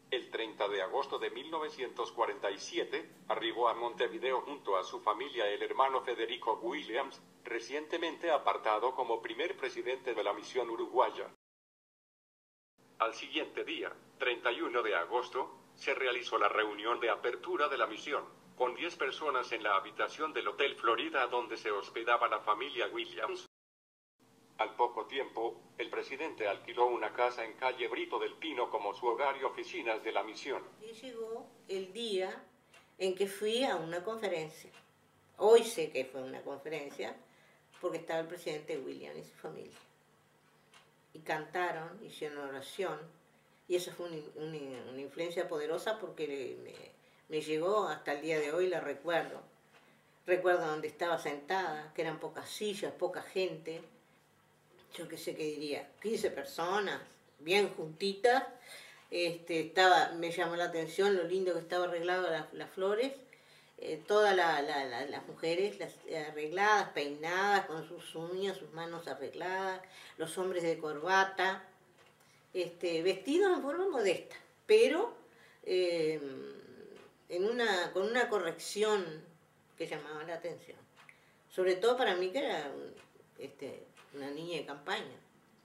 El 30 de agosto de 1947, arribó a Montevideo junto a su familia el hermano Federico Williams, recientemente apartado como primer presidente de la misión uruguaya. Al siguiente día, 31 de agosto, se realizó la reunión de apertura de la misión, con 10 personas en la habitación del Hotel Florida donde se hospedaba la familia Williams. Al poco tiempo, el presidente alquiló una casa en calle Brito del Pino como su hogar y oficinas de la misión. Y llegó el día en que fui a una conferencia. Hoy sé que fue una conferencia porque estaba el presidente Williams y su familia. Y cantaron, hicieron oración, y eso fue una influencia poderosa porque me llegó hasta el día de hoy, la recuerdo. Recuerdo donde estaba sentada, que eran pocas sillas, poca gente. Yo qué sé qué diría, 15 personas, bien juntitas. Me llamó la atención lo lindo que estaba arreglado las flores. Todas las mujeres arregladas, peinadas, con sus uñas, sus manos arregladas, los hombres de corbata, vestidos en forma modesta, pero con una corrección que llamaba la atención. Sobre todo para mí, que era una niña de campaña.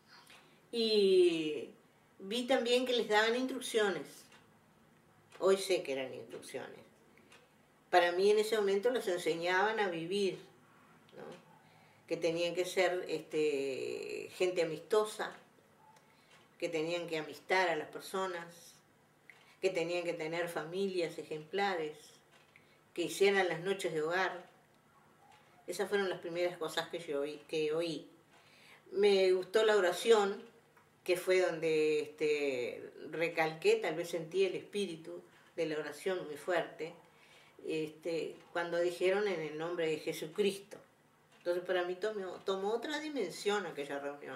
Y vi también que les daban instrucciones. Hoy sé que eran instrucciones. Para mí en ese momento los enseñaban a vivir, ¿no? Que tenían que ser gente amistosa, que tenían que amistar a las personas, que tenían que tener familias ejemplares, que hicieran las noches de hogar. Esas fueron las primeras cosas que oí. Me gustó la oración, que fue donde recalqué, tal vez sentí el espíritu de la oración muy fuerte, cuando dijeron en el nombre de Jesucristo. Entonces para mí tomó otra dimensión aquella reunión.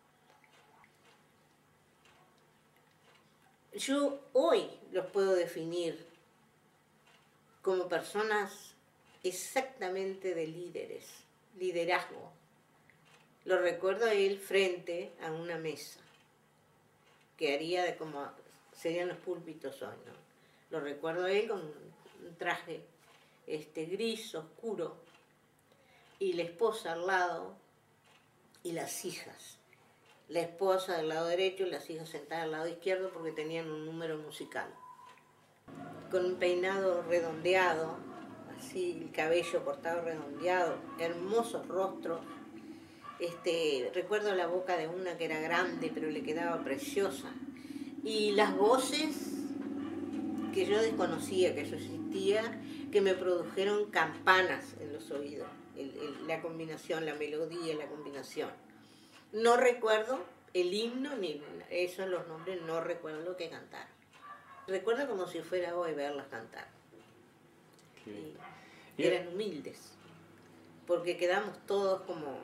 Yo hoy los puedo definir como personas exactamente de líderes, liderazgo. Lo recuerdo a él frente a una mesa, que haría de como serían los púlpitos hoy, ¿no? Lo recuerdo a él con un traje gris, oscuro, y la esposa al lado, y las hijas. La esposa del lado derecho y las hijas sentadas al lado izquierdo porque tenían un número musical. Con un peinado redondeado, así, el cabello cortado redondeado, hermosos rostros. Recuerdo la boca de una que era grande pero le quedaba preciosa. Y las voces que yo desconocía que eso existía, que me produjeron campanas en los oídos. La combinación, la melodía, la combinación. No recuerdo el himno, ni esos los nombres, no recuerdo lo que cantaron. Recuerdo como si fuera hoy verlas cantar. Y eran humildes, porque quedamos todos como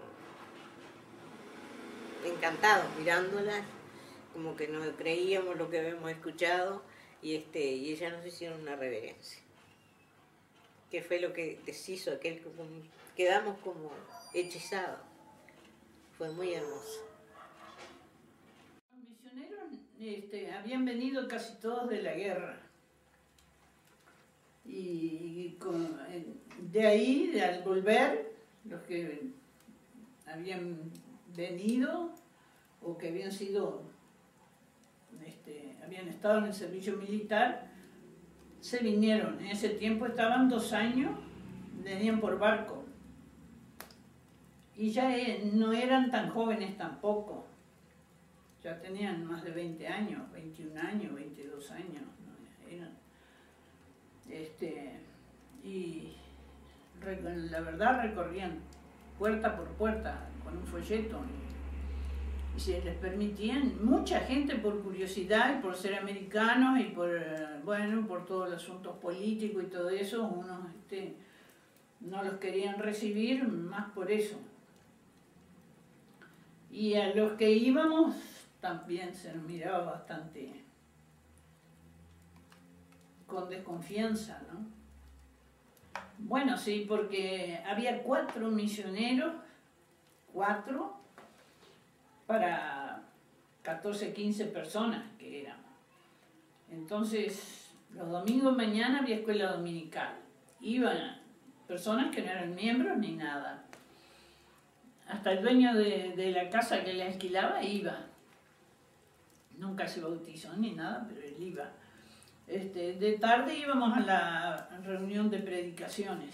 encantados mirándolas, como que no creíamos lo que habíamos escuchado, y ellas nos hicieron una reverencia. Que fue lo que deshizo quedamos como hechizados. Fue muy hermoso. Los misioneros habían venido casi todos de la guerra. Y de ahí, al volver, los que habían venido o que habían estado en el servicio militar, se vinieron. En ese tiempo estaban 2 años, venían por barco. Y ya no eran tan jóvenes tampoco. Ya tenían más de 20 años, 21 años, 22 años. ¿No? Y la verdad recorrían puerta por puerta con un folleto. Y se les permitían, mucha gente por curiosidad y por ser americanos y por todos los asuntos políticos y todo eso, unos no los querían recibir más por eso. Y a los que íbamos también se nos miraba bastante con desconfianza, ¿no? Bueno, sí, porque había 4 misioneros, 4 para 14, 15 personas que éramos. Entonces, los domingos mañana había escuela dominical. Iban personas que no eran miembros ni nada. Hasta el dueño de la casa que le alquilaba iba. Nunca se bautizó ni nada, pero él iba. De tarde íbamos a la reunión de predicaciones.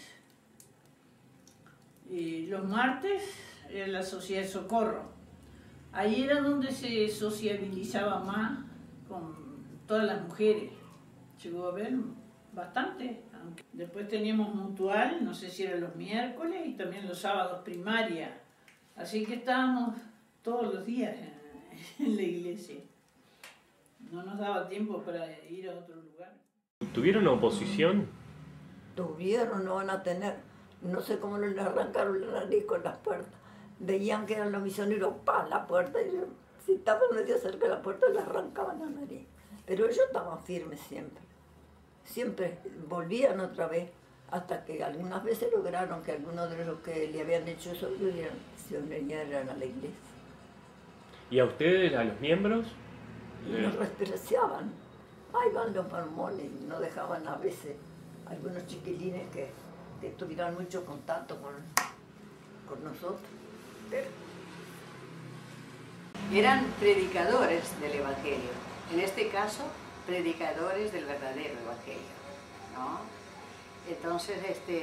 Y los martes era la Sociedad de Socorro. Ahí era donde se sociabilizaba más con todas las mujeres. Llegó a haber bastante. Después teníamos mutual, no sé si eran los miércoles, y también los sábados primaria. Así que estábamos todos los días en la iglesia. No nos daba tiempo para ir a otro lugar. ¿Tuvieron oposición? Tuvieron, no van a tener. No sé cómo le arrancaron la nariz con las puertas. Veían que eran los misioneros, ¡pam!, la puerta, y si estaban medio cerca de la puerta le arrancaban la nariz. Pero ellos estaban firmes siempre. Siempre volvían otra vez, hasta que algunas veces lograron que algunos de los que le habían hecho eso se unieran a la iglesia. ¿Y a ustedes, a los miembros? Nos despreciaban. Ahí van los mormones, y no dejaban a veces algunos chiquilines que tuvieran mucho contacto con nosotros. Pero eran predicadores del Evangelio, en este caso, predicadores del verdadero Evangelio, ¿no? Entonces,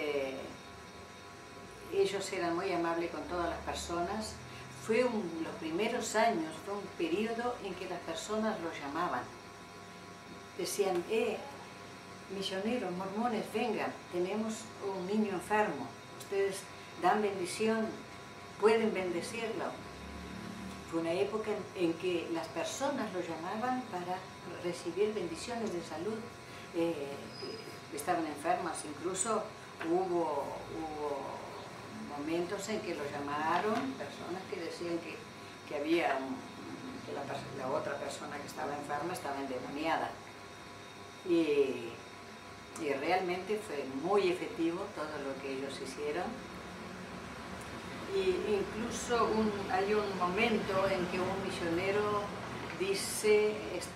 ellos eran muy amables con todas las personas. Los primeros años, fue un periodo en que las personas los llamaban. Decían, misioneros, mormones, vengan, tenemos un niño enfermo, ustedes dan bendición, pueden bendecirlo. Fue una época en que las personas lo llamaban para recibir bendiciones de salud, estaban enfermas, incluso hubo momentos en que lo llamaron, personas que decían que había que la otra persona que estaba enferma estaba endemoniada. Y realmente fue muy efectivo todo lo que ellos hicieron. Y incluso hay un momento en que un misionero dice,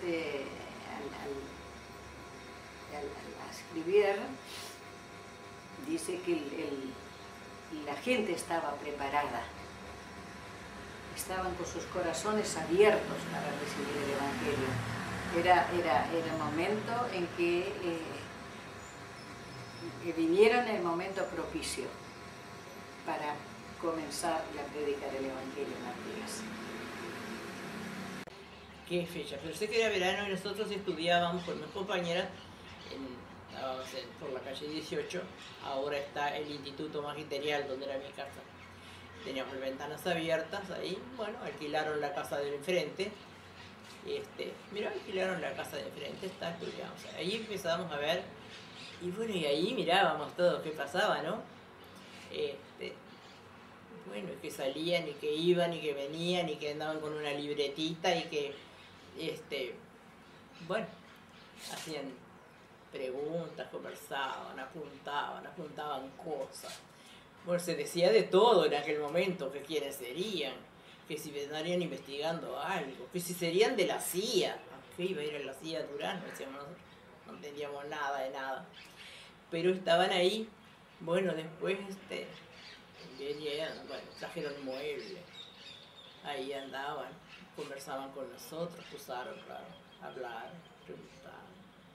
al escribir, dice que la gente estaba preparada, estaban con sus corazones abiertos para recibir el Evangelio. Era el momento en que vinieron el momento propicio para comenzar la prédica del Evangelio en Artigas. ¿Qué fecha? Pero sé que era verano y nosotros estudiábamos con mis compañeras por la calle 18. Ahora está el Instituto Magisterial, donde era mi casa. Teníamos ventanas abiertas ahí. Bueno, alquilaron la casa del enfrente. Alquilaron la casa de enfrente, estudiamos. Ahí empezábamos a ver, y bueno, y ahí mirábamos todo qué pasaba, ¿no? Bueno, que salían y que iban y que venían y que andaban con una libretita y que, hacían preguntas, conversaban, apuntaban cosas. Bueno, se decía de todo en aquel momento, que quiénes serían, que si estarían investigando algo, que si serían de la CIA. ¿A qué iba a ir a la CIA de Durán? Decíamos nosotros, no entendíamos nada de nada. Pero estaban ahí, bueno, después, trajeron muebles, ahí andaban, conversaban con nosotros, usaron para hablar, preguntaban.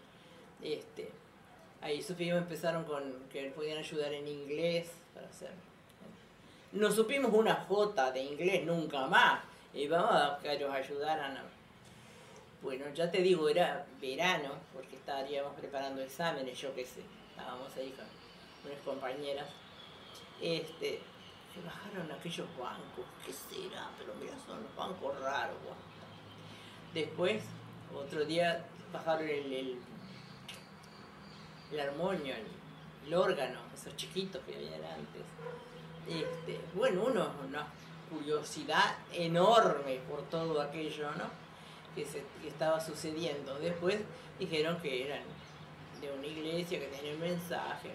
Ahí supimos, empezaron con que podían ayudar en inglés para hacer. No supimos una jota de inglés nunca más, y vamos a que nos ayudaran. Bueno, ya te digo, era verano, porque estaríamos preparando exámenes, yo qué sé, estábamos ahí con unas compañeras. Se bajaron aquellos bancos, ¿qué será? Pero mira, son los bancos raros. Después, otro día, bajaron el armonio, el órgano, esos chiquitos que habían antes. Una curiosidad enorme por todo aquello, ¿no? Que estaba sucediendo. Después dijeron que eran de una iglesia, que tenían mensajes,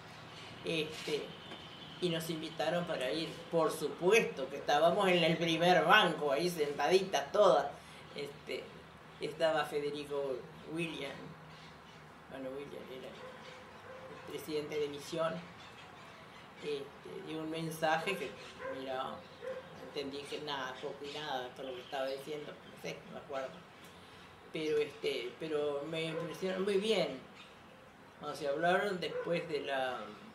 y nos invitaron para ir. Por supuesto que estábamos en el primer banco, ahí sentaditas todas. Estaba Federico William. Bueno, William era el presidente de misión. Dio un mensaje que, mira, entendí que nada, poco y nada, todo lo que estaba diciendo, no sé, no me acuerdo. Pero me impresionó muy bien. Cuando se hablaron después de la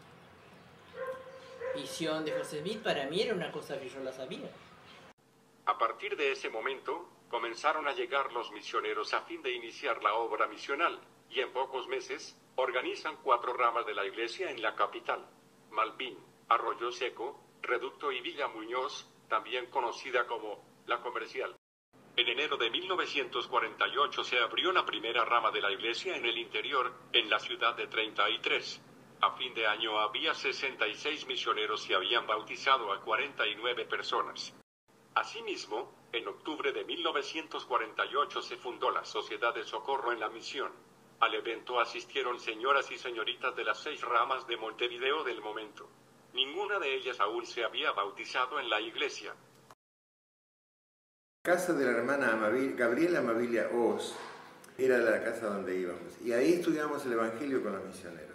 visión de José Smith, para mí era una cosa que yo la sabía. A partir de ese momento, comenzaron a llegar los misioneros a fin de iniciar la obra misional, y en pocos meses, organizan 4 ramas de la iglesia en la capital: Malvín, Arroyo Seco, Reducto y Villa Muñoz, también conocida como La Comercial. En enero de 1948 se abrió la primera rama de la iglesia en el interior, en la ciudad de 33. A fin de año había 66 misioneros y habían bautizado a 49 personas. Asimismo, en octubre de 1948 se fundó la Sociedad de Socorro en la Misión. Al evento asistieron señoras y señoritas de las 6 ramas de Montevideo del momento. Ninguna de ellas aún se había bautizado en la iglesia. La casa de la hermana Gabriela Amabilia Oz era la casa donde íbamos, y ahí estudiamos el Evangelio con los misioneros,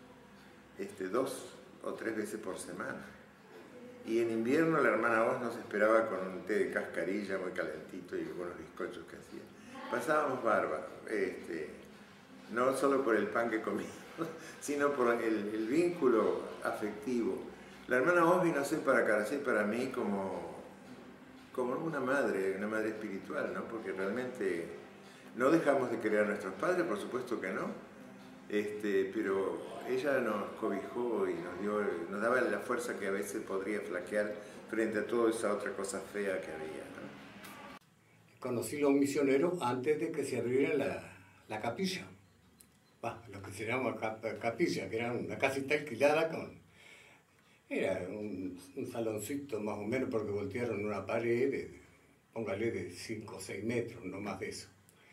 2 o 3 veces por semana. Y en invierno la hermana Oz nos esperaba con un té de cascarilla muy calentito y algunos bizcochos que hacía. Pasábamos bárbaro, no solo por el pan que comíamos, sino por el vínculo afectivo. La hermana Oz vino a ser para Caracé, para mí, como una madre espiritual, ¿no? Porque realmente no dejamos de querer a nuestros padres, por supuesto que no, pero ella nos cobijó y nos daba la fuerza que a veces podría flaquear frente a toda esa otra cosa fea que había, ¿no? Conocí los misioneros antes de que se abriera la capilla, lo que se llama capilla, que era una casita alquilada era un saloncito más o menos, porque voltearon una pared, póngale de 5 o 6 metros, no más de eso,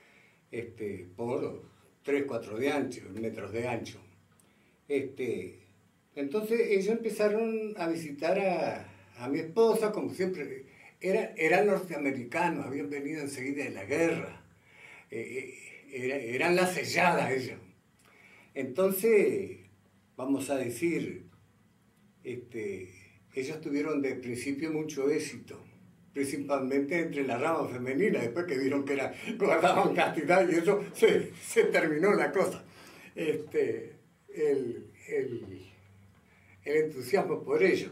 por 3, 4 de ancho, metros de ancho. Entonces ellos empezaron a visitar a mi esposa, como siempre, eran norteamericanos, habían venido enseguida de la guerra, eran las selladas ellos. Entonces, vamos a decir, ellos tuvieron de principio mucho éxito, principalmente entre la rama femenina, después que vieron que guardaban castidad y eso se terminó la cosa. El entusiasmo por ello.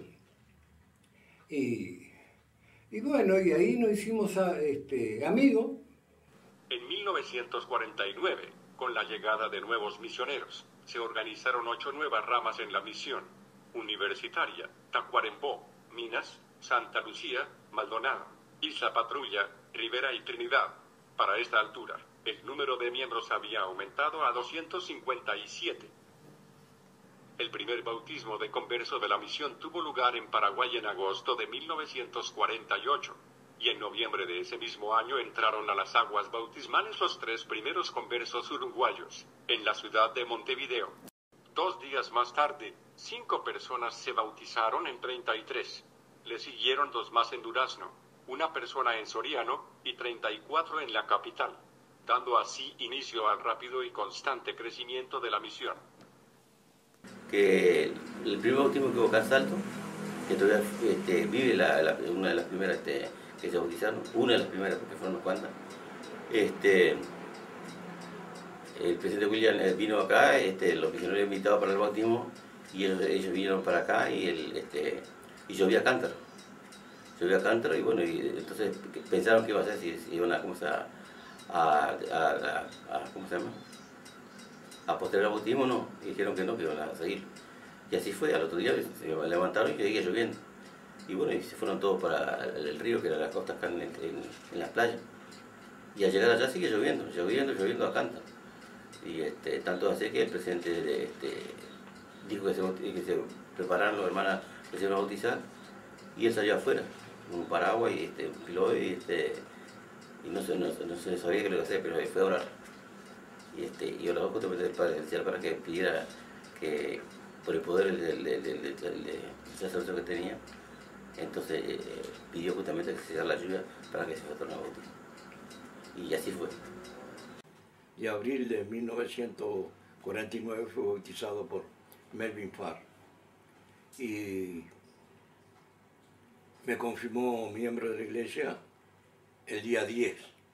Y bueno, y ahí nos hicimos amigos. En 1949, con la llegada de nuevos misioneros, se organizaron 8 nuevas ramas en la misión: Universitaria, Tacuarembó, Minas, Santa Lucía, Maldonado, Isla Patrulla, Rivera y Trinidad. Para esta altura, el número de miembros había aumentado a 257. El primer bautismo de converso de la misión tuvo lugar en Paraguay en agosto de 1948, y en noviembre de ese mismo año entraron a las aguas bautismales los 3 primeros conversos uruguayos, en la ciudad de Montevideo. 2 días más tarde, 5 personas se bautizaron en 33. Le siguieron 2 más en Durazno, 1 persona en Soriano y 34 en la capital, dando así inicio al rápido y constante crecimiento de la misión. Que el primer bautismo que hubo acá en Salto, que todavía vive una de las primeras que se bautizaron, una de las primeras porque fueron unas cuantas. El presidente William vino acá, los misioneros invitados para el bautismo, y ellos vinieron para acá y llovía cántaro. Llovía cántaro y bueno, y entonces pensaron que iba a ser si iban a, ¿cómo se llama? A postergar el bautismo, no, y dijeron que no, que iban a seguir. Y así fue, al otro día se levantaron y seguía lloviendo. Y bueno, y se fueron todos para el río, que era la costa acá en las playas. Y al llegar allá sigue lloviendo a cántaro. Y tanto así que el presidente dijo que se prepararon los hermanas que se iban a bautizar, y él salió afuera, con un paraguas y un piloto, y no se sabía qué le iba a hacer, pero fue a orar. Y oraba justamente el Padre Celestial para que pidiera que, por el poder del sacerdocio que tenía, entonces pidió justamente que se diera la lluvia para que se retornara a bautizar. Y así fue. y abril de 1949 fui bautizado por Melvin Farr. Y me confirmó miembro de la iglesia el día 10.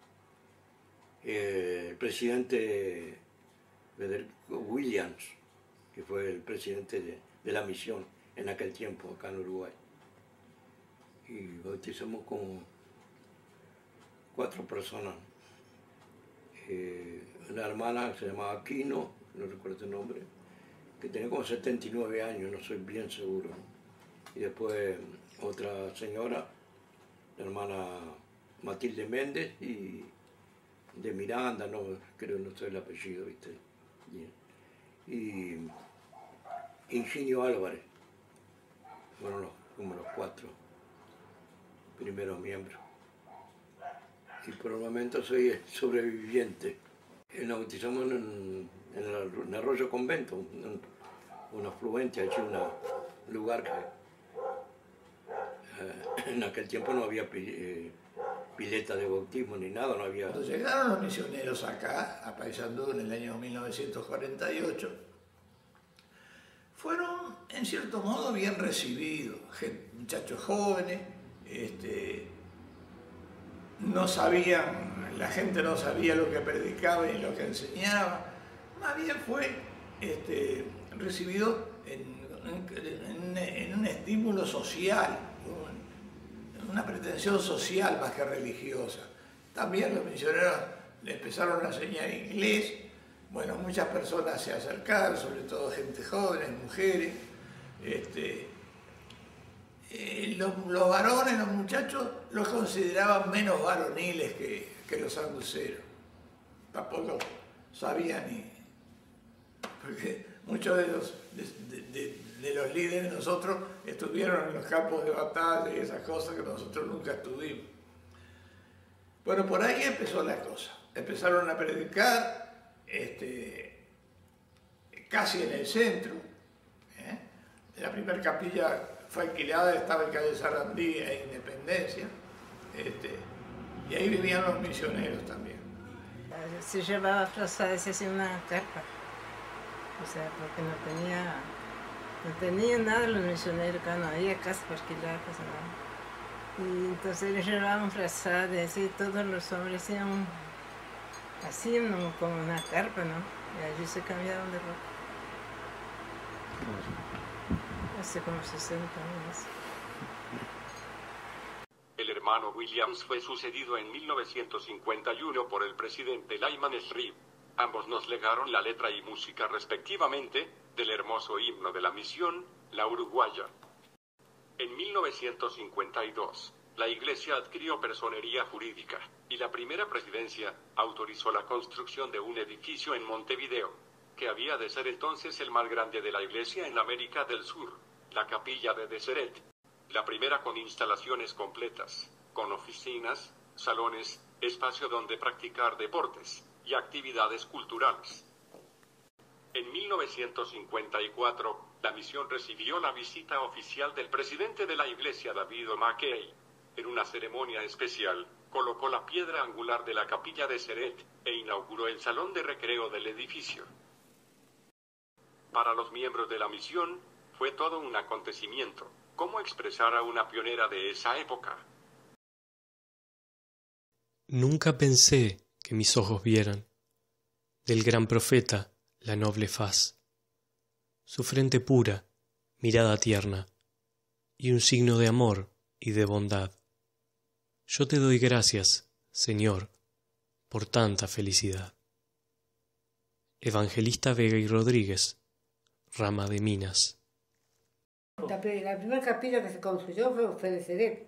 El presidente Federico Williams, que fue el presidente de la misión en aquel tiempo acá en Uruguay. Y bautizamos como 4 personas. Una hermana que se llamaba Aquino, no recuerdo el nombre, que tenía como 79 años, no soy bien seguro. Y después otra señora, la hermana Matilde Méndez, y de Miranda, no creo, no sé el apellido, ¿viste? Y Ingenio Álvarez, fueron como los 4 primeros miembros. Y por el momento soy el sobreviviente. Nos bautizamos en el Arroyo Convento, un afluente, allí un lugar que en aquel tiempo no había pileta de bautismo ni nada, no había... Cuando llegaron los misioneros acá, a Paysandú en el año 1948, fueron en cierto modo bien recibidos, muchachos jóvenes, no sabían, la gente no sabía lo que predicaba y lo que enseñaba, más bien fue recibido en un estímulo social, una pretensión social más que religiosa. También los misioneros le empezaron a enseñar inglés, bueno, muchas personas se acercaron, sobre todo gente joven, mujeres. Los varones, los muchachos, los consideraban menos varoniles que los sanduceros. Tampoco sabían ni... Porque muchos de los líderes de nosotros estuvieron en los campos de batalla y esas cosas que nosotros nunca estuvimos. Bueno, por ahí empezó la cosa. Empezaron a predicar casi en el centro. La primera capilla fue alquilada, estaba en calle Sarandí e Independencia. Y ahí vivían los misioneros también. Se llevaba frazadas, se hacía una carpa. O sea, porque no tenía nada los misioneros, acá no había casa para alquilar, pues, nada. Y entonces les llevaban frazadas y todos los hombres hacían como una carpa, ¿no? Y allí se cambiaban de ropa. Hace como 60 años. El hermano Williams fue sucedido en 1951 por el presidente Lyman Shreve. Ambos nos legaron la letra y música respectivamente del hermoso himno de la misión, la uruguaya. En 1952, la Iglesia adquirió personería jurídica y la primera presidencia autorizó la construcción de un edificio en Montevideo, que había de ser entonces el más grande de la Iglesia en América del Sur, la Capilla de Deseret, la primera con instalaciones completas, con oficinas, salones, espacio donde practicar deportes y actividades culturales. En 1954, la misión recibió la visita oficial del presidente de la Iglesia, David O. McKay. En una ceremonia especial, colocó la piedra angular de la capilla de Deseret e inauguró el salón de recreo del edificio. Para los miembros de la misión, fue todo un acontecimiento. ¿Cómo expresar a una pionera de esa época? Nunca pensé que mis ojos vieran del gran profeta la noble faz, su frente pura, mirada tierna, y un signo de amor y de bondad. Yo te doy gracias, Señor, por tanta felicidad. Evangelista Vega y Rodríguez, Rama de Minas. La primera capilla que se construyó fue de Deseret.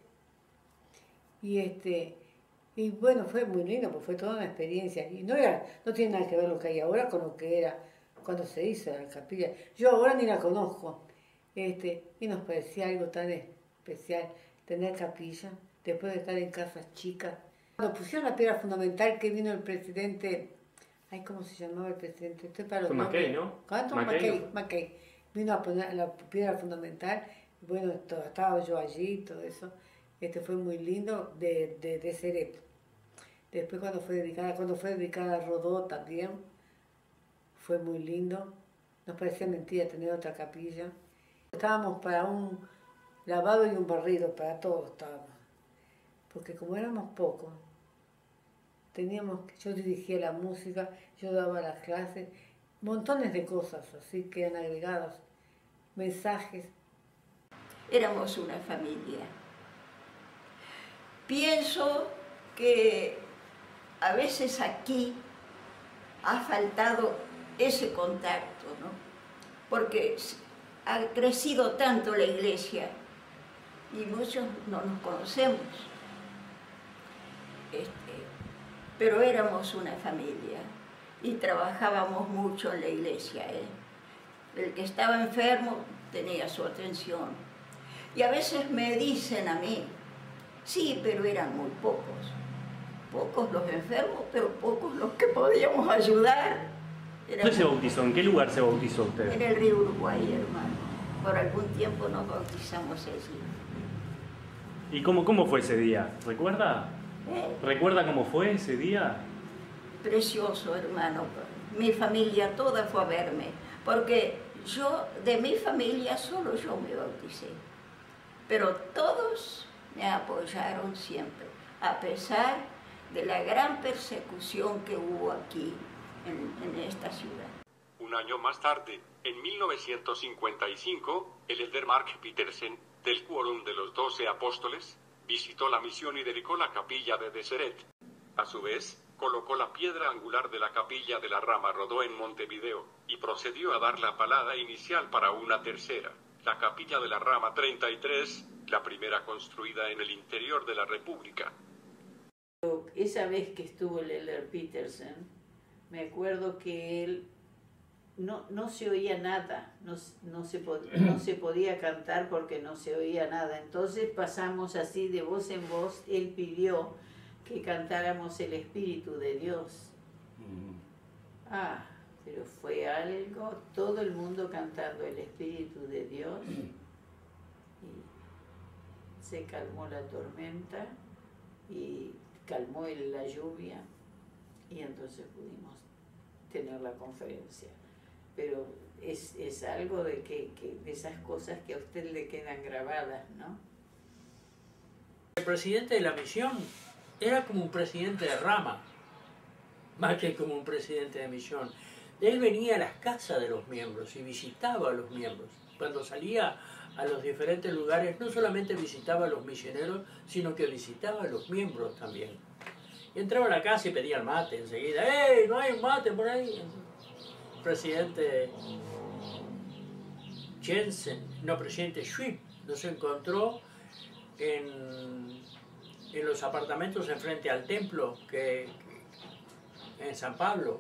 Y bueno, fue muy lindo, porque fue toda una experiencia. Y no tiene nada que ver lo que hay ahora con lo que era cuando se hizo la capilla. Yo ahora ni la conozco. Y nos parecía algo tan especial tener capilla, después de estar en casas chicas. Cuando pusieron la piedra fundamental, que vino el presidente, ¿cómo se llamaba el presidente? Fue McKay, ¿no? ¿Cuánto? McKay. Vino a poner la piedra fundamental, y bueno, estaba yo allí y todo eso. Fue muy lindo de Deseret. Después cuando fue dedicada a Rodó también, fue muy lindo. Nos parecía mentira tener otra capilla. Estábamos para un lavado y un barrido, para todos estábamos. Porque como éramos pocos, yo dirigía la música, yo daba las clases, montones de cosas así que han agregadas, mensajes. Éramos una familia. Pienso que a veces aquí ha faltado ese contacto, ¿no? Porque ha crecido tanto la iglesia y muchos no nos conocemos. Pero éramos una familia y trabajábamos mucho en la iglesia. El que estaba enfermo tenía su atención. Y a veces me dicen a mí, sí, pero eran muy pocos. Pocos los enfermos, pero pocos los que podíamos ayudar. ¿Dónde se bautizó? ¿En qué lugar se bautizó usted? En el río Uruguay, hermano. Por algún tiempo nos bautizamos allí. ¿Y cómo fue ese día? ¿Recuerda? ¿Recuerda cómo fue ese día? Precioso, hermano. Mi familia toda fue a verme, porque de mi familia solo yo me bauticé. Pero todos me apoyaron siempre, a pesar de la gran persecución que hubo aquí en esta ciudad. Un año más tarde, en 1955, el elder Mark Petersen, del Quórum de los 12 Apóstoles, visitó la misión y dedicó la capilla de Deseret. A su vez, colocó la piedra angular de la capilla de la rama Rodó en Montevideo y procedió a dar la palada inicial para una tercera, la capilla de la rama 33, la primera construida en el interior de la República. Esa vez que estuvo el elder Petersen, me acuerdo que él no se oía nada, no se podía cantar porque no se oía nada. Entonces pasamos así de voz en voz, él pidió que cantáramos el Espíritu de Dios. Pero fue algo, todo el mundo cantando el Espíritu de Dios. Y se calmó la tormenta y calmó la lluvia y entonces pudimos tener la conferencia. Pero es algo de de esas cosas que a usted le quedan grabadas, ¿no? El presidente de la misión era como un presidente de rama, más que como un presidente de misión. Él venía a las casas de los miembros y visitaba a los miembros. Cuando salía a los diferentes lugares, no solamente visitaba a los misioneros, sino que visitaba a los miembros también. Y entraba a la casa y pedía el mate enseguida. ¡Ey, no hay un mate por ahí! El presidente presidente Schwib nos encontró en los apartamentos enfrente al templo en San Pablo.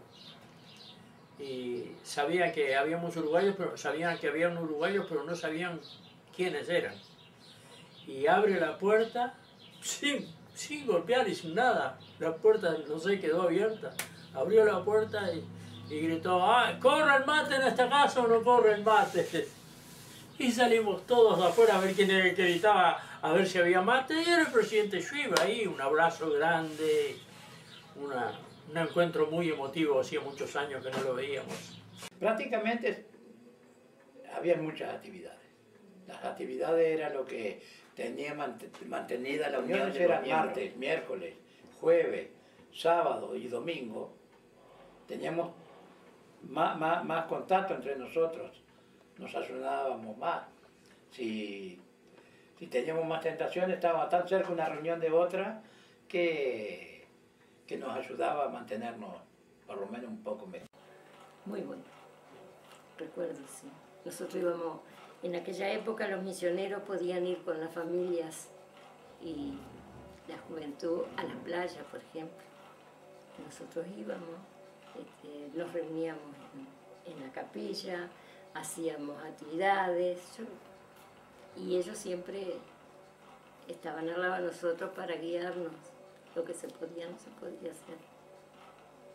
Y sabían que habíamos uruguayos, pero sabían que habían uruguayos, pero no sabían quiénes eran. Y abre la puerta sin golpear y sin nada. La puerta, no sé, quedó abierta. Abrió la puerta y gritó, ¿corre el mate en esta casa o no corre el mate? Y salimos todos afuera a ver quién era el que gritaba, a ver si había mate. Y era el presidente Schwib ahí, un abrazo grande, un encuentro muy emotivo, hacía muchos años que no lo veíamos. Prácticamente había muchas actividades. Las actividades era lo que tenía mantenida la unión. Las eran martes, miércoles, jueves, sábado y domingo. Teníamos más contacto entre nosotros, nos ayudábamos más. Si teníamos más tentaciones, estábamos tan cerca una reunión de otra que nos ayudaba a mantenernos por lo menos un poco mejor. Muy bueno, recuerdo, sí. Nosotros íbamos, en aquella época los misioneros podían ir con las familias y la juventud a las playas, por ejemplo. Nosotros íbamos, nos reuníamos en la capilla, hacíamos actividades y ellos siempre estaban al lado de nosotros para guiarnos. Lo que se podía, no se podía hacer.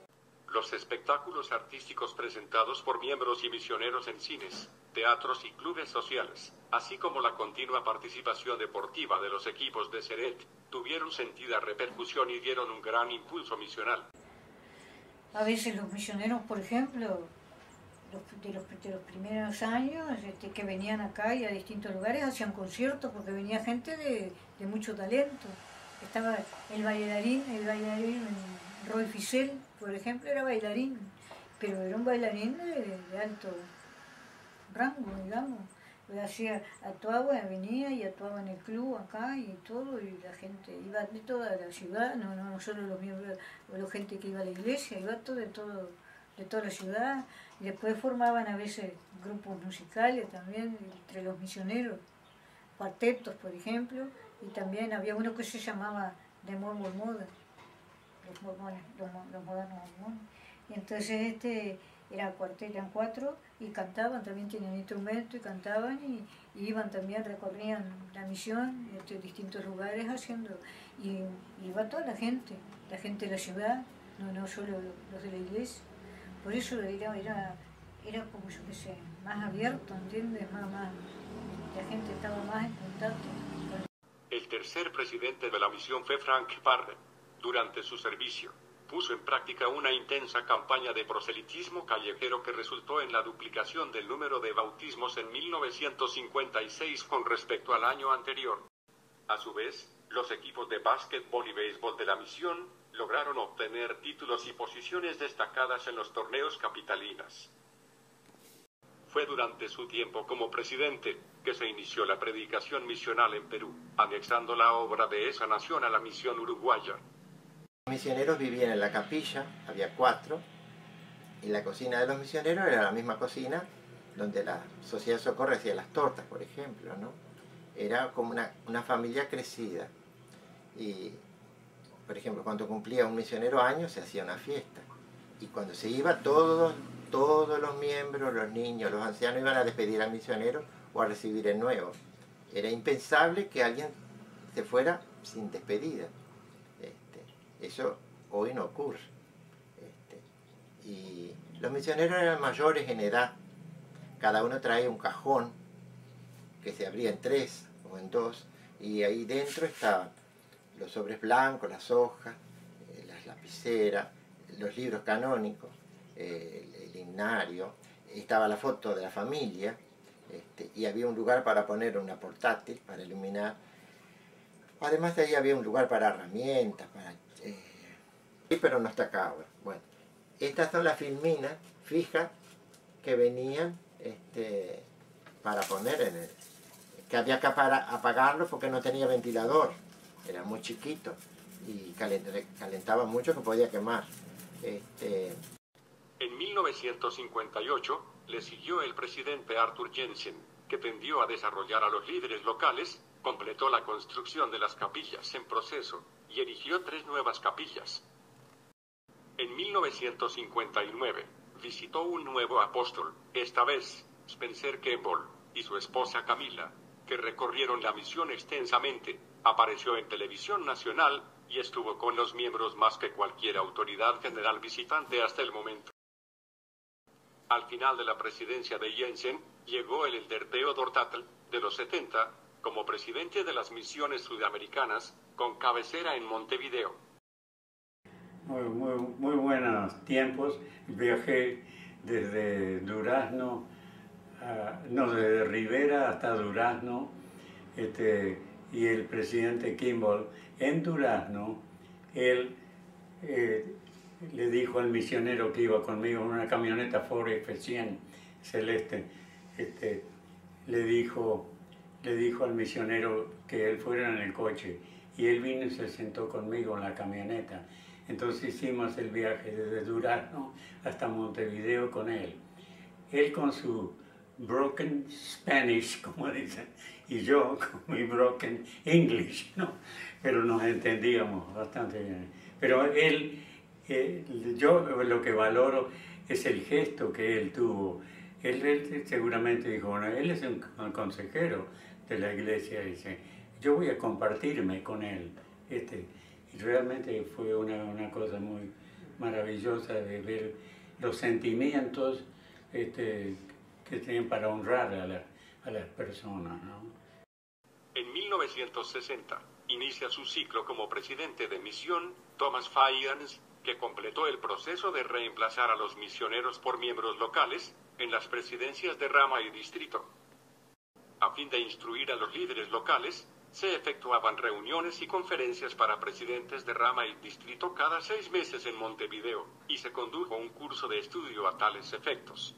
los espectáculos artísticos presentados por miembros y misioneros en cines, teatros y clubes sociales, así como la continua participación deportiva de los equipos de Ceret, tuvieron sentida repercusión y dieron un gran impulso misional. A veces los misioneros, por ejemplo, de los primeros años que venían acá y a distintos lugares hacían conciertos porque venía gente de mucho talento. Estaba el bailarín Roy Fisel, por ejemplo, era bailarín, pero era un bailarín de alto rango, digamos. Venía y actuaba en el club acá y todo, y la gente iba de toda la ciudad, no solo los miembros, la gente que iba a la iglesia, iba de toda la ciudad. Y después formaban a veces grupos musicales también entre los misioneros, cuartetos, por ejemplo, y también había uno que se llamaba The Mormon Mothers, los modernos mormones. Y entonces eran cuatro y cantaban, también tenían instrumento y cantaban y iban también, recorrían la misión en distintos lugares haciendo, y iba toda la gente de la ciudad, no solo los de la iglesia. Por eso era como yo qué sé, más abierto, ¿entiendes? Más, la gente estaba más en contacto. El tercer presidente de la misión fue Frank Parre. Durante su servicio, puso en práctica una intensa campaña de proselitismo callejero que resultó en la duplicación del número de bautismos en 1956 con respecto al año anterior. A su vez, los equipos de básquetbol y béisbol de la misión lograron obtener títulos y posiciones destacadas en los torneos capitalinos. Fue durante su tiempo como presidente que se inició la predicación misional en Perú, anexando la obra de esa nación a la misión uruguaya. Los misioneros vivían en la capilla, había 4, y la cocina de los misioneros era la misma cocina donde la Sociedad de Socorro hacía las tortas, por ejemplo, ¿no? Era como una familia crecida. Y, por ejemplo, cuando cumplía un misionero años se hacía una fiesta. Y cuando se iba, todos los miembros, los niños, los ancianos iban a despedir al misionero o a recibir el nuevo. Era impensable que alguien se fuera sin despedida. Eso hoy no ocurre. Y los misioneros eran mayores en edad. Cada uno traía un cajón que se abría en 3 o en 2, y ahí dentro estaban los sobres blancos, las hojas, las lapiceras, los libros canónicos, el himnario, estaba la foto de la familia, y había un lugar para poner una portátil, para iluminar. Además de ahí había un lugar para herramientas, pero no está acá ahora. Bueno, estas son las filminas fijas que venían para poner en el... que había que apagarlo porque no tenía ventilador, era muy chiquito y calentaba mucho que podía quemar. En 1958 le siguió el presidente Arthur Jensen, que tendió a desarrollar a los líderes locales, completó la construcción de las capillas en proceso y erigió 3 nuevas capillas. En 1959 visitó un nuevo apóstol, esta vez Spencer Kimball, y su esposa Camila, que recorrieron la misión extensamente, apareció en televisión nacional y estuvo con los miembros más que cualquier autoridad general visitante hasta el momento. Al final de la presidencia de Jensen, llegó el elder Theodore Tuttle, de los 70, como presidente de las misiones sudamericanas, con cabecera en Montevideo. Muy buenos tiempos. Viajé desde Durazno, desde Rivera hasta Durazno, y el presidente Kimball en Durazno, él le dijo al misionero que iba conmigo en una camioneta Ford F100 celeste, le dijo al misionero que él fuera en el coche, y él vino y se sentó conmigo en la camioneta. Entonces hicimos el viaje desde Durazno hasta Montevideo con él. Él con su broken Spanish, como dicen, y yo con mi broken English, ¿no? Pero nos entendíamos bastante bien. Pero él, yo lo que valoro es el gesto que él tuvo. Él seguramente dijo, bueno, él es un consejero de la iglesia, dice, yo voy a compartirme con él. Y realmente fue una cosa muy, maravillosa de ver los sentimientos que tienen para honrar a las personas, ¿no? En 1960 inicia su ciclo como presidente de misión Thomas Fayans, que completó el proceso de reemplazar a los misioneros por miembros locales en las presidencias de rama y distrito. A fin de instruir a los líderes locales, se efectuaban reuniones y conferencias para presidentes de rama y distrito cada 6 meses en Montevideo, y se condujo un curso de estudio a tales efectos.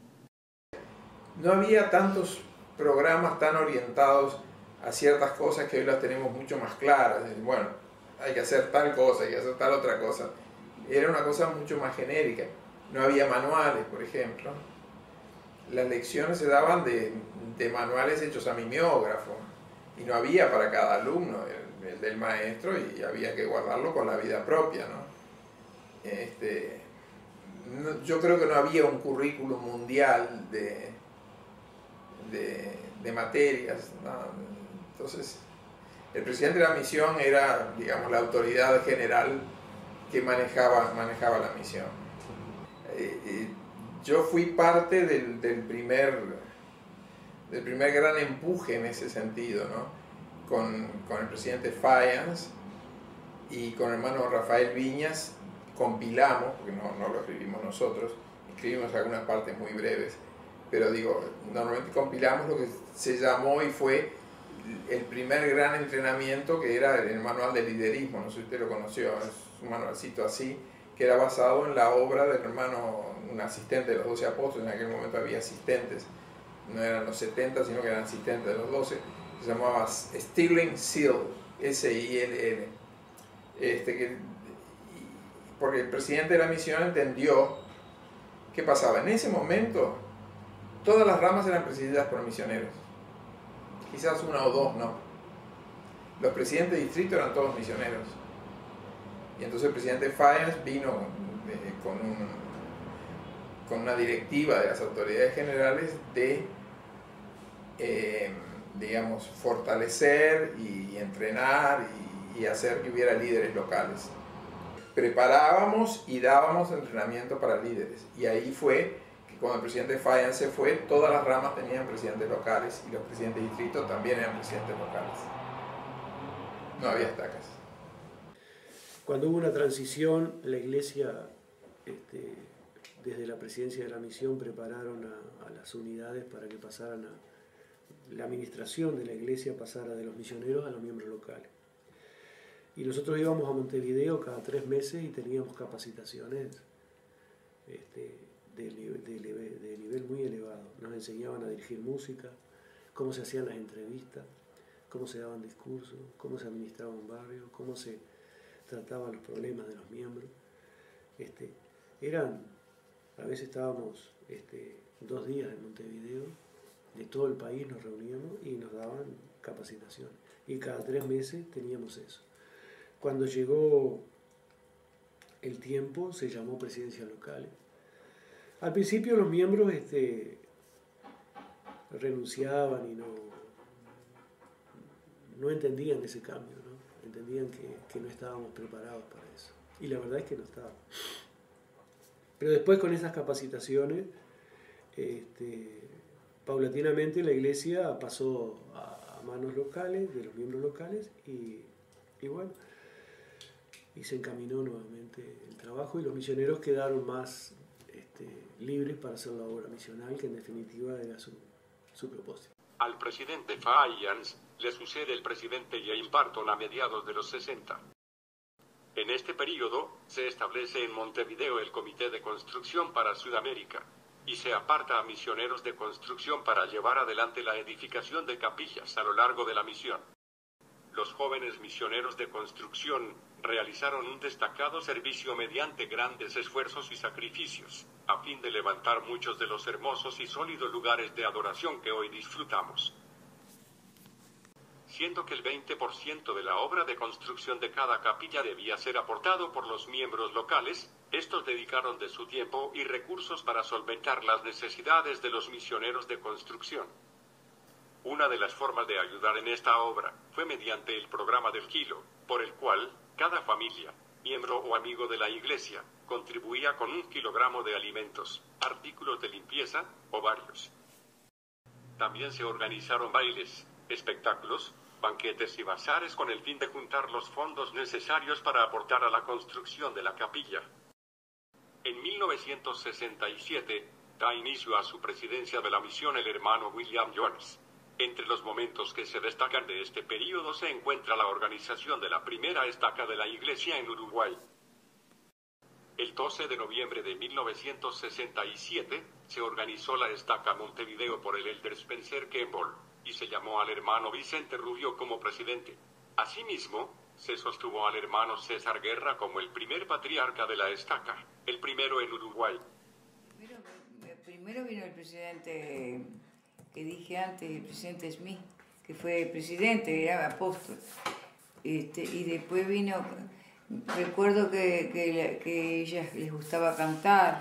No había tantos programas tan orientados a ciertas cosas que hoy las tenemos mucho más claras. Bueno, hay que hacer tal cosa, hay que hacer tal otra cosa. Era una cosa mucho más genérica. No había manuales, por ejemplo. Las lecciones se daban de manuales hechos a mimeógrafo. Y no había para cada alumno el del maestro, y había que guardarlo con la vida propia, ¿no? Yo creo que no había un currículum mundial de materias, ¿no? Entonces, el presidente de la misión era, digamos, la autoridad general que manejaba la misión. Yo fui parte del primer gran empuje en ese sentido, ¿no? Con el presidente Fayans y con el hermano Rafael Viñas compilamos, porque no lo escribimos nosotros, escribimos algunas partes muy breves, pero digo, normalmente compilamos lo que se llamó y fue el primer gran entrenamiento, que era el manual de liderismo. No sé si usted lo conoció, es un manualcito así, que era basado en la obra del hermano, un asistente de los 12 apóstoles. En aquel momento había asistentes, no eran los 70, sino que eran asistentes de los 12, se llamaba Stirling Sill, S-I-L-L. Porque el presidente de la misión entendió qué pasaba. En ese momento, todas las ramas eran presididas por misioneros. Quizás una o dos no. Los presidentes de distrito eran todos misioneros. Y entonces el presidente Fayans vino con una directiva de las autoridades generales de, digamos, fortalecer y entrenar y hacer que hubiera líderes locales. Preparábamos y dábamos entrenamiento para líderes. Y ahí fue que cuando el presidente Fayans se fue, todas las ramas tenían presidentes locales y los presidentes de distrito también eran presidentes locales. No había estacas. Cuando hubo una transición, la iglesia, desde la presidencia de la misión, prepararon a las unidades para que pasaran la administración de la iglesia pasara de los misioneros a los miembros locales. Y nosotros íbamos a Montevideo cada 3 meses y teníamos capacitaciones de nivel muy elevado. Nos enseñaban a dirigir música, cómo se hacían las entrevistas, cómo se daban discursos, cómo se administraba un barrio, cómo se trataban los problemas de los miembros. A veces estábamos 2 días en Montevideo, de todo el país nos reuníamos y nos daban capacitaciones. Y cada 3 meses teníamos eso. Cuando llegó el tiempo, se llamó presidencias locales. Al principio los miembros renunciaban y no entendían ese cambio, ¿no? Entendían que no estábamos preparados para eso. Y la verdad es que no estábamos. Pero después, con esas capacitaciones, paulatinamente la iglesia pasó a manos locales, de los miembros locales, y bueno, y se encaminó nuevamente el trabajo, y los misioneros quedaron más libres para hacer la obra misional, que en definitiva era su propósito. Al presidente Fayans le sucede el presidente James Barton a mediados de los 60. En este período se establece en Montevideo el Comité de Construcción para Sudamérica y se aparta a misioneros de construcción para llevar adelante la edificación de capillas a lo largo de la misión. Los jóvenes misioneros de construcción realizaron un destacado servicio mediante grandes esfuerzos y sacrificios, a fin de levantar muchos de los hermosos y sólidos lugares de adoración que hoy disfrutamos. Siendo que el 20% de la obra de construcción de cada capilla debía ser aportado por los miembros locales, estos dedicaron de su tiempo y recursos para solventar las necesidades de los misioneros de construcción. Una de las formas de ayudar en esta obra fue mediante el programa del Kilo, por el cual cada familia, miembro o amigo de la iglesia, contribuía con 1 kilogramo de alimentos, artículos de limpieza o varios. También se organizaron bailes, espectáculos, banquetes y bazares con el fin de juntar los fondos necesarios para aportar a la construcción de la capilla. En 1967, da inicio a su presidencia de la misión el hermano William Jones. Entre los momentos que se destacan de este período se encuentra la organización de la primera estaca de la iglesia en Uruguay. El 12 de noviembre de 1967 se organizó la estaca Montevideo por el elder Spencer Campbell y se llamó al hermano Vicente Rubio como presidente. Asimismo, se sostuvo al hermano César Guerra como el primer patriarca de la estaca, el primero en Uruguay. Primero vino el presidente que dije antes, el presidente Smith, que fue presidente, era apóstol. Y después vino, recuerdo que ellas les gustaba cantar.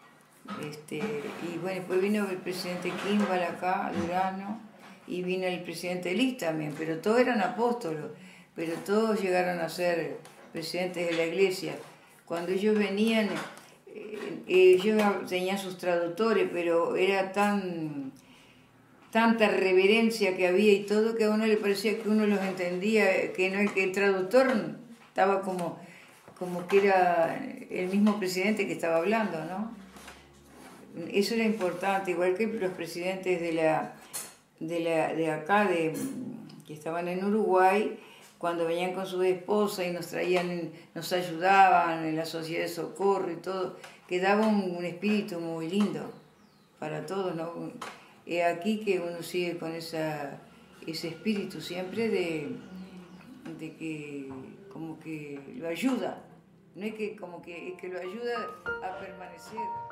Y bueno, después vino el presidente Kimball acá, Durano, y vino el presidente Liz también, pero todos eran apóstolos, pero todos llegaron a ser presidentes de la iglesia. Cuando ellos venían, ellos tenían sus traductores, pero era tanta reverencia que había y todo que a uno le parecía que uno los entendía, que no, que el traductor estaba como que era el mismo presidente que estaba hablando, ¿no? Eso era importante, igual que los presidentes de acá, que estaban en Uruguay, cuando venían con su esposa y nos ayudaban en la sociedad de socorro y todo, que daba un espíritu muy lindo para todos, ¿no? Y aquí que uno sigue con ese espíritu siempre de que como que lo ayuda, no es que como que lo ayuda a permanecer.